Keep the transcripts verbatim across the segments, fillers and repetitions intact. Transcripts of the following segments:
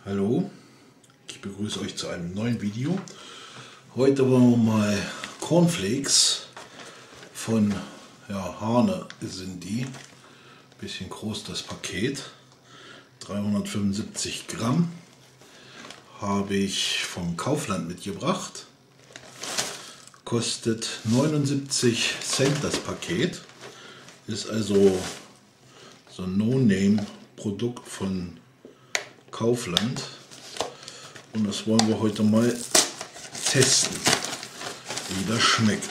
Hallo, ich begrüße euch zu einem neuen Video. Heute wollen wir mal Cornflakes von ja, Hane sind die. Bisschen groß das Paket. dreihundertfünfundsiebzig Gramm habe ich vom Kaufland mitgebracht. Kostet neunundsiebzig Cent das Paket. Ist also so ein No-Name-Produkt von Kaufland. Und das wollen wir heute mal testen, wie das schmeckt.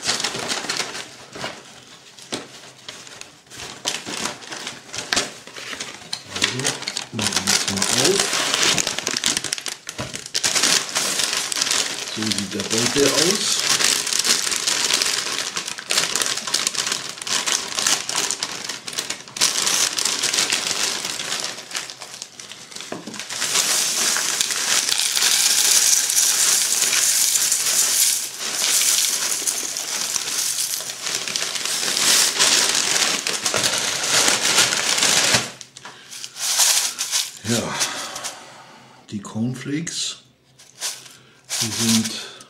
Also machen wir es mal auf. So sieht der Beutel aus. Ja, die Cornflakes, die sind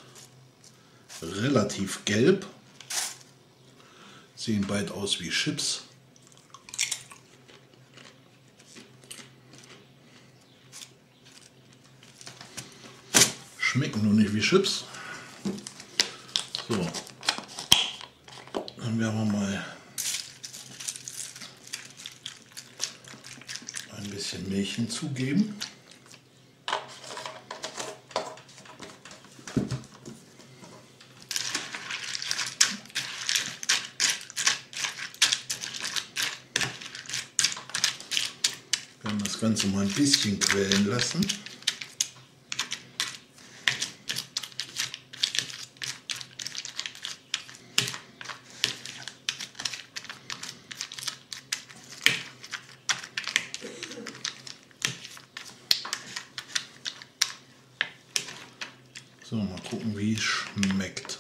relativ gelb, sehen bald aus wie Chips. Schmecken nur nicht wie Chips. So, dann werden wir mal ein bisschen Milch hinzugeben. Wir werden das Ganze mal ein bisschen quellen lassen. So, mal gucken, wie es schmeckt.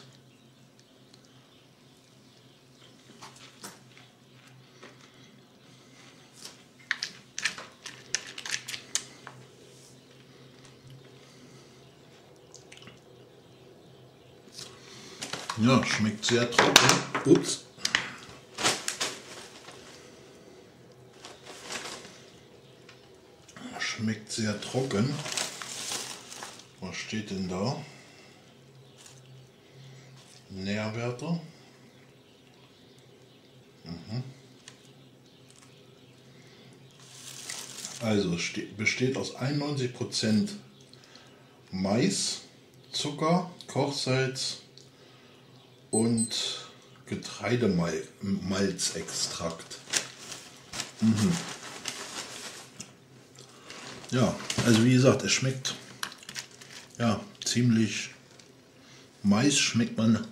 Ja, schmeckt sehr trocken. Ups. Schmeckt sehr trocken. Was steht denn da? Nährwerte. Mhm. Also besteht aus einundneunzig Prozent Mais, Zucker, Kochsalz und Getreidemalzextrakt. Mhm. Ja, also wie gesagt, es schmeckt ja ziemlich. Mais schmeckt man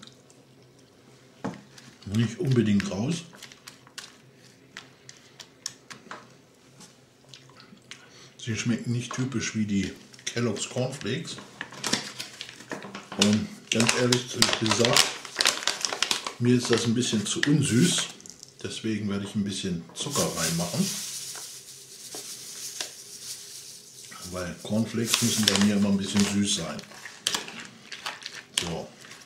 nicht unbedingt raus. Sie schmecken nicht typisch wie die Kellogg's Cornflakes. Und ganz ehrlich gesagt, mir ist das ein bisschen zu unsüß. Deswegen werde ich ein bisschen Zucker reinmachen. Weil Cornflakes müssen bei mir immer ein bisschen süß sein. So.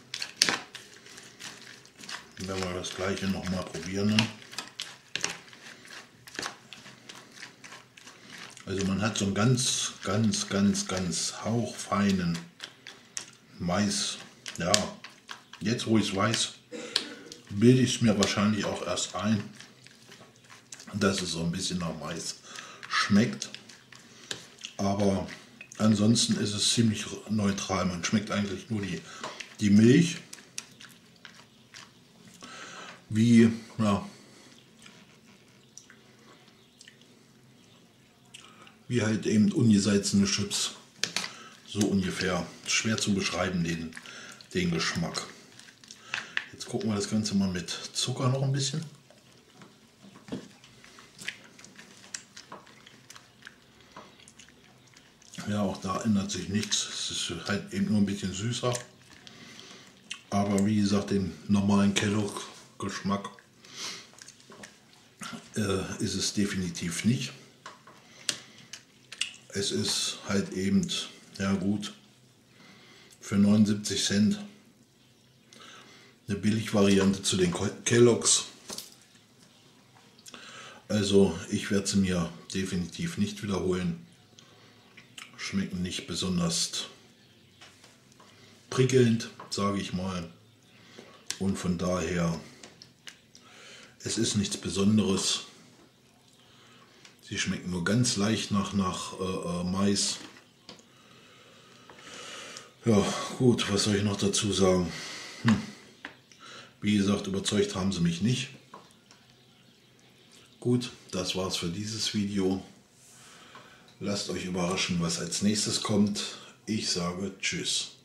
Dann werden wir das gleiche noch mal probieren. Also man hat so einen ganz, ganz, ganz, ganz hauchfeinen Mais. Ja, jetzt wo ich es weiß, bilde ich es mir wahrscheinlich auch erst ein, dass es so ein bisschen nach Mais schmeckt. Aber ansonsten ist es ziemlich neutral. Man schmeckt eigentlich nur die, die Milch. Wie, ja, wie halt eben ungesalzene Chips. So ungefähr. Schwer zu beschreiben, den, den Geschmack. Jetzt gucken wir das Ganze mal mit Zucker noch ein bisschen. Ja, auch da ändert sich nichts. Es ist halt eben nur ein bisschen süßer. Aber wie gesagt, den normalen Kellogg-Geschmack äh, ist es definitiv nicht. es ist halt eben, ja gut, für neunundsiebzig Cent eine Billigvariante zu den Kellogg's. Also ich werde sie mir definitiv nicht wiederholen. Schmecken nicht besonders prickelnd, sage ich mal. Und von daher, es ist nichts Besonderes. Sie schmecken nur ganz leicht nach, nach äh, äh, Mais. Ja gut, was soll ich noch dazu sagen? Hm. Wie gesagt, überzeugt haben sie mich nicht. Gut, das war's für dieses Video. Lasst euch überraschen, was als nächstes kommt. Ich sage Tschüss.